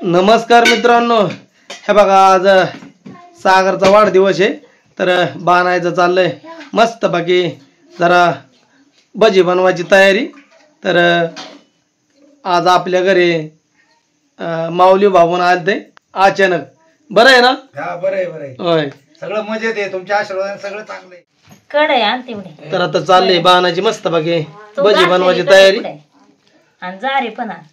नमस्कार मित्रांनो, हे बघा आज सागरचा वाढदिवस आहे तर बनायचं चाललंय मस्त बाकी जरा भजी बनवायची तयारी। तर आज आपल्या घरी माऊली भाऊन आलते अचानक। बरं आहे ना? हा बरं आहे बरं आहे, होय सगळं मजेत आहे, तुमच्या आशीर्वादाने सगळं चांगलं आहे। कडे आण तेवढे तर आता चाललंय बनायची मस्त बाकी भजी बनवायची तयारी। आणि जारे पण आण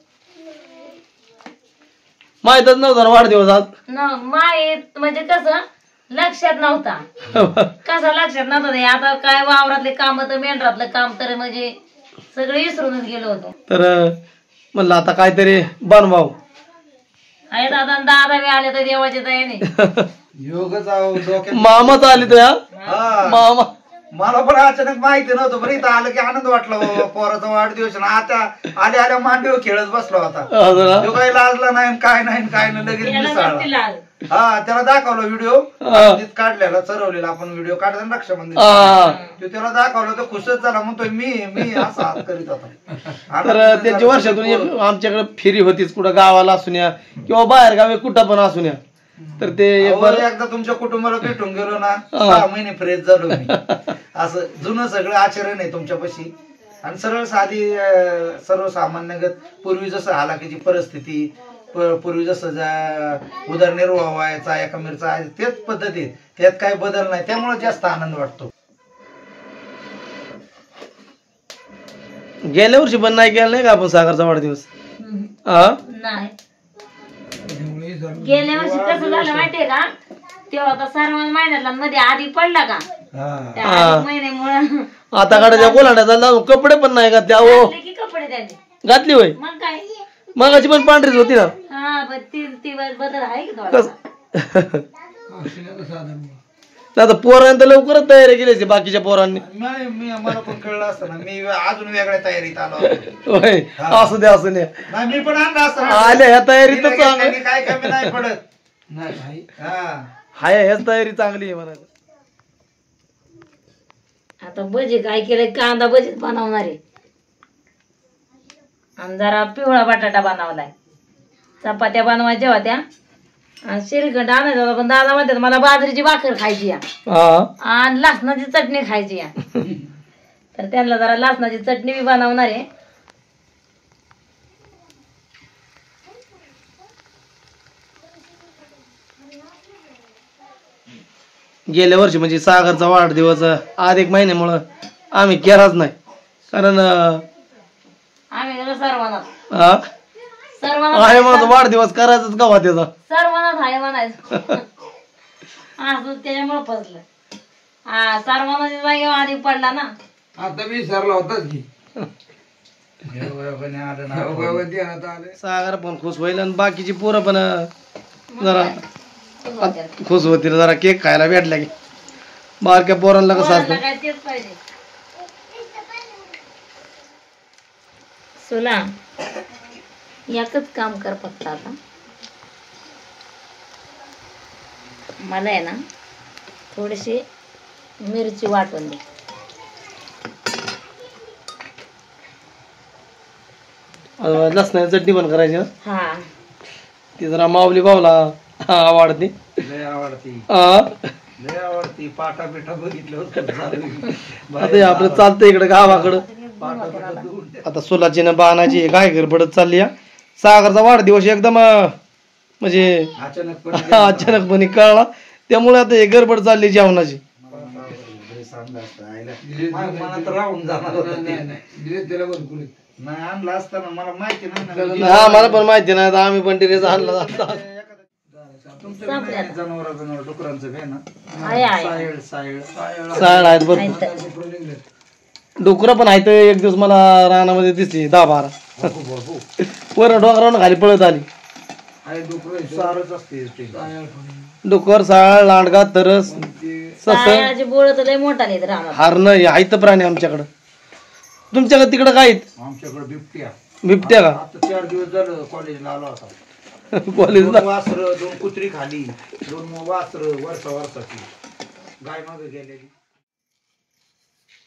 माहितच नव्हतं वाढदिवस आज माहीत म्हणजे कसं लक्षात नव्हता कसं लक्षात नव्हतं ते आता काय वावरातले काम तर मेंढरातलं काम तर म्हणजे सगळं विसरूनच गेलो होतो। तर म्हणलं आता काहीतरी बनवाव। आहे दादा दादा बी आले तर देवाच्या दयाने योगच आहो डोक्यात। मामाच आली तर हा, मामा मला पण अचानक माहिती नव्हतं, बरं इथं आलं की आनंद वाटला बाबा, पोराचा वाढदिवस ना। आता आल्या आल्या मांडीवर खेळत बसला होता, तो काही लाजला नाही काय नाही काय नाही, लगेच त्याला मिसळला। नसती लाज. हा, त्याला दाखवलं व्हिडिओ काढलेला, चरवलेला आपण व्हिडिओ काढला ना रक्षाबंधन, तो त्याला दाखवलं तर खुशच झाला, म्हणतोय मी असा हात करीत होता। तर त्यांची वर्षातून एक आमच्याकडे फेरी होतीच, कुठं गावाला असून या किंवा बाहेर गावी कुठं पण असून या। तर ते एकदा तुमच्या कुटुंबाला भेटून गेलो ना, 6 महिने फ्रेश झालो मी। असं जुनं सगळं आचरण आहे तुमच्यापाशी, आणि सरळ साधी सर्वसामान्यगत पूर्वी जसं हालाकीची परिस्थिती, पूर्वी जसं उदरनिर्वाह व्हायचा एका मिरचा, तेच पद्धतीत, त्यात काही बदल नाही, त्यामुळे जास्त आनंद वाटतो। गेल्या वर्षी पण नाही केलं नाही का आपण सागरचा वाढदिवस? नाही गेल्या वर्षी कसं झालं माहितीये का, तेव्हा आता सर्वांना महिन्यातला मध्ये आधी पडला का त्या अधिक महिन्यामुळं आता काढायच्या कोलाड्याचा कपडे पण नाही घातले अहो, घातले की कपडे त्याने घातली होय मग काय मगाची पण पांढरीच होती ना। हा पण ती बदल आहे की थोडा? आता पोरांनी लवकरच तयारी केली बाकीच्या पोरांनी। मला पण कळलं असतं ना, मी अजून वेगळ्या तयारीत आलो असतो। होय असू द्या असू द्या, नाही मी पण आणलं असतं, आल्या ह्या तयारीतच त्यांनी काय कमी नाही पडत। नाही हाय ह्याच तयारी चांगली आहे म्हणायचं। आता भजी काय केलंय, कांदा भजीत बनवणार आहे आणि जरा पिवळा बटाटा बनवलाय, चपात्या बनवायच्या होत्या आणि श्रीखंड आणायचा होता, पण दादा म्हणतात मला बाजरीची भाकर खायची या आणि लसणाची चटणी खायची या तर त्यांना जरा लसणाची चटणी बी बनवणार आहे। गेल्या वर्षी म्हणजे सागरचा वाढदिवस अधिक महिन्यामुळं आम्ही केलाच नाही, कारण आम्ही गेलो सर्वांना आहे माझा वाढदिवस करायचाच गावा त्याचा सर्वांनाच आहे म्हणायचं असं त्याच्यामुळे फसलं। हा सर्वांना जागेवर आधी पडला ना, आता मी सरला होताच की सागर पण खुश होईल आणि बाकीची पोरं पण जरा खुश होतील, जरा केक खायला भेटला की। बारक्या पोरांना कसं असतं काय तेच पाहिजे। सुला एकच काम कर फक्त, आता मला आहे ना थोडीशी मिरची वाटून दे। लसणाची चटणी पण करायची ना, हा ती जरा माऊली भाऊला आवडते, लय आवडती हा लय आवडती। पाटा पिठा बघितलं होतं आता आपलं चालतंय इकडे गावाकडं। आता सोलाची ना बाणाची काय गडबडत चालली या। सागरचा वाढदिवस एकदम म्हणजे अचानकपणे कळला, त्यामुळे आता हे गडबड चालली जेवणाची। मनात राहून जाणार नाही, आणलं असताना मला माहिती नाही ना। हा मला पण माहिती नाही, आम्ही पण टिरेचा आणला जनावर डुकरांचं काय ना, साळ आहेत बरं, डुकरं पण आहेत। एक दिवस मला रानामध्ये दिसली 10-12 वर डोंगरावरून खाली पळत आली। डुकर, साळ, लांडगा, तरस, बोळत मोठा नाही हरण आहेत प्राणी आमच्याकडं। तुमच्याकडे तिकडं काय आहेत? आमच्याकडे बिबट्या बिबट्या का? आता 4 दिवस झालं कॉलेजला आलो होता। कॉलेजला 2 वासरं, 2 कुत्री खाली, 2 वासरं वर्षाची गाय मागे गेलेली।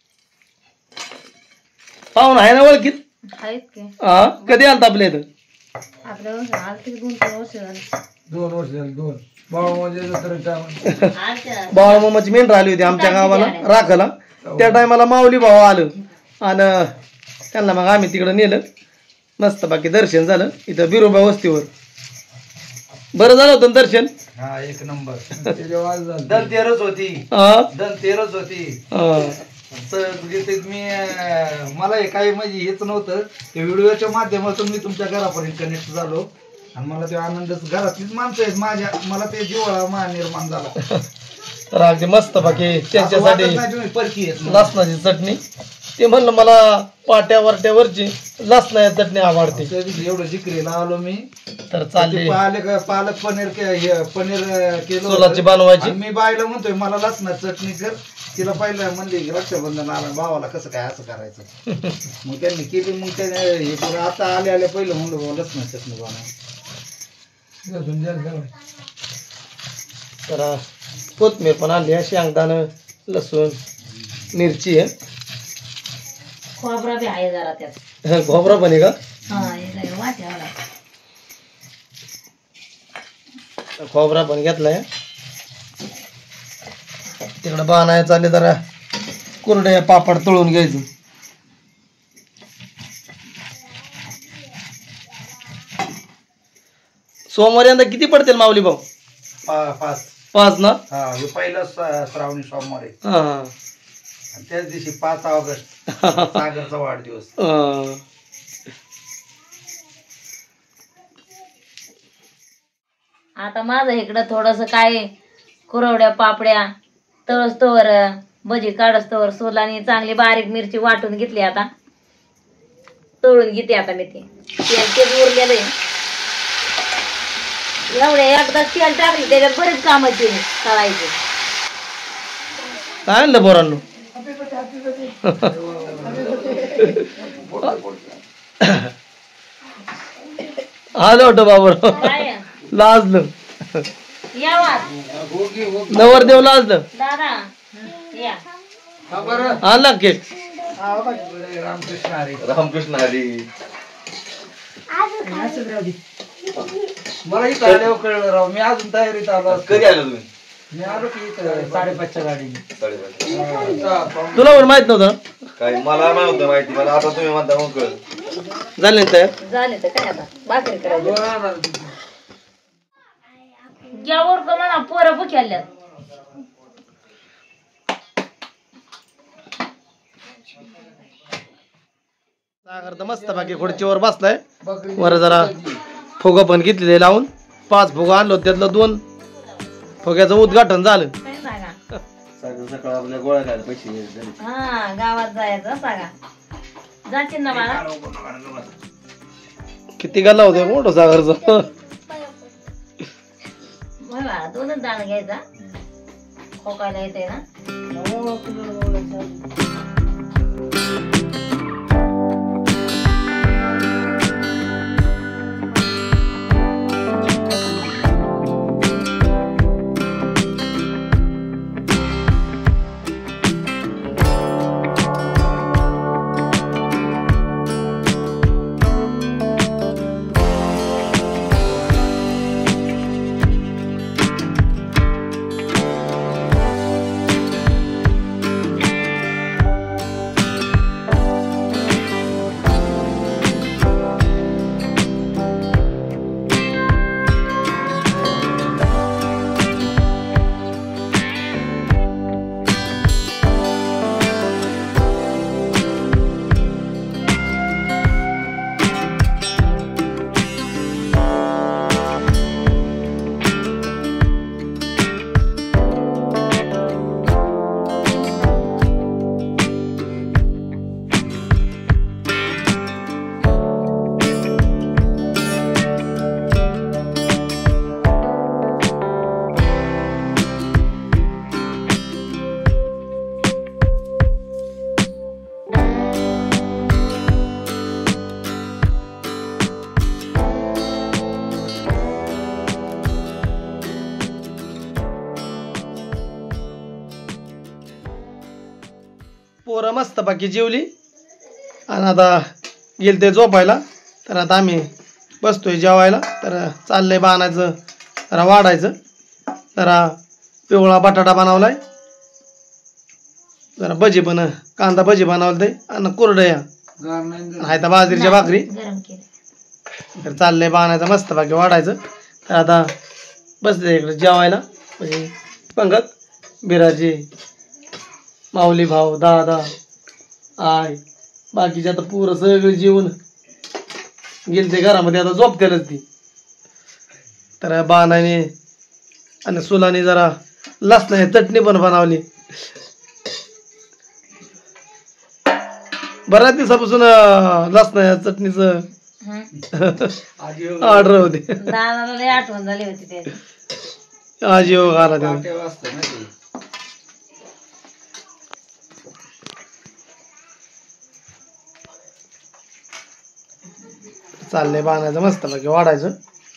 पाहून आहे ना ओळखीत? आहेत की कधी आलता आपल्या इथं? आपल्या वर्ष आलती 2-3 वर्ष झाली 2 वर्ष झाली 2 बाळमामाचे बाळ मामाची मेंढ राहिली होती आमच्या गावाला राखाला. त्या टायमाला माऊली भाऊ आलं आणि त्यांना मग आम्ही तिकडे नेलं. मस्त बाकी दर्शन झालं इथं बिरोबा वस्तीवर. बरं झालं होतं ना दर्शन. हा एक नंबर. धनतेरस होती हा धनतेरस होती. हा. तर तिथे मी मला हे काही म्हणजे हेच नव्हतं ते व्हिडिओच्या माध्यमातून मी तुमच्या घरापर्यंत कनेक्ट झालो आणि मला ते आनंद घरातलीच माणसं आहेत माझ्या मला ते जिव्हाळा मा निर्माण झाला. तर अगदी मस्त बाकी त्यांच्यासाठी तुम्ही परकी आहेत लसणाची चटणी. ते म्हणलं मला पाट्या वरट्यावरची लसणाची चटणी आवडते. एवढं जिकरीला आलो मी तर चालली पालक पनीर पनीर केलं सोलाची बनवायची. मी बायला म्हणतोय मला लसणाची चटणी कर. तिला पहिलं म्हणले रक्षाबंधन आला भावाला कसं काय असं करायचं. मग त्यांनी केली. मग त्याने हे केलं. आता आले पहिलं म्हणलं भाऊ लसणाची चटणी बनवा. तर कोथमीर पण आणली शेंगदाणं लसूण मिरची आहे. खोबरा बी आहे जरा त्यात. खोबरा पण आहे का. वाट्याला खोबरा पण घेतलाय. तिकडे बाणाय चालले जरा कुरडे पापड तळून घ्यायचं. सोमवारी यंदा किती पडतील माऊली भाऊ. 5 ना. हा हे पहिलं श्रावणी सोमवार आहे. हा आणि त्याच दिवशी 5 ऑगस्ट सागरचा वाढदिवस. आता माझं इकडं थोडस काय कुरवड्या पापड्या तळस्तोवर भजी काढस्तोवर सोलानी चांगली बारीक मिरची वाटून घेतली. आता तळून घेते आता मी तेल उरलेलं एवढे एकदा तेल टाकली त्याच्यात बरेच कामाचे तळायचे. काय आणलं पोरांनो. आलं वाटतं बाबर काय लाजलं. यावा नवरदेव लाजलं. दादा या आणला केक. रामकृष्ण हरी. रामकृष्ण हरी. मला इथं आल्यावर कळलं राव. मी अजून तयारीत आलो. कधी आलं तुम्ही. मी आलो की इथं 5:30च्या गाडीने. तुला पण माहित नव्हतं. काय मला नव्हतं माहिती. मला आता तुम्ही म्हणता मग कळलं. झाले ना तयार. झाले तर काय आता भाकरी करायची. यावर का म्हणा पोरं बुक्याल्यात. सागर तर मस्त बाकी खुर्चीवर बसलाय. वर जरा फुगा पण घेतलेले लावून 5 फुगा आणलो त्यातलं 2 फुग्याचं उद्घाटन झालं. काय सांगा सकाळ सकाळ आपल्या गोळ्या खायला पैसे. हा गावात जायचं सांगा. जाशील ना मला. किती गल्ला होते मोठं सागरचं. मला 2च दाणा घ्यायचा. खोकायला येते ना. पोरं मस्त बाकी जेवली आणि आता गेल ते झोपायला. तर आता आम्ही बसतोय जेवायला. तर चाललंय बाणायचं जरा वाढायचं. जरा पिवळा बटाटा बनवलाय, जरा भजी पण कांदा भजी बनवलंय आणि कुरडया हाय तर बाजरीच्या भाकरी. गरम केलं. तर चाललंय बाणायचं मस्त बाकी वाढायचं. तर आता बसले इकडे जेवायला. म्हणजे पंगत बिराजी, माऊली भाऊ, दादा, आय, बाकीचे आता पुरं सगळे जेवून गेलते घरामध्ये. आता झोपतेलच ती. तर बाणाने आणि सुलाने जरा लसणाची चटणी पण बनवली. बऱ्याच दिवसापासून लसणाच्या चटणीचं ऑर्डर होते. दादाला लय आठवण झाली होती त्याची. आज योग आला त्याला. पाट्या वाजतं ना ते. चाललंय बाणायचं मस्त बाकी वाढायचं.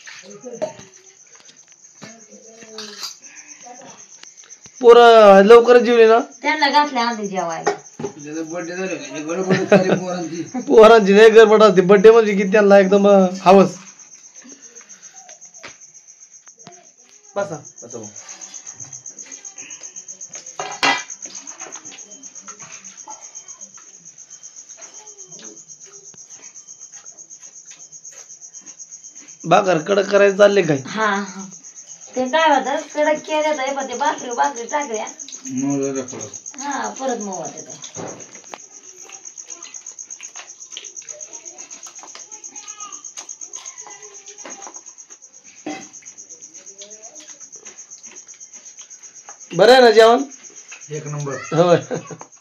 पोरं लवकरच जेवली ना. त्यांना घातल्या आधी जेवायला. बर्थडे झाले म्हणजे गडबड झाली पोरांची. पोरांची नाही गडबड असते. बड्डे म्हणजे की त्यांना एकदम हवस. बसा. असं मग. भाकर कडक करायचं चालले काय. हा हा ते काय होतं कडक केल्या तर पण ते भाकरी टाकल्या हा परत मग होते. बरं आहे ना जेवण. एक नंबर. होय.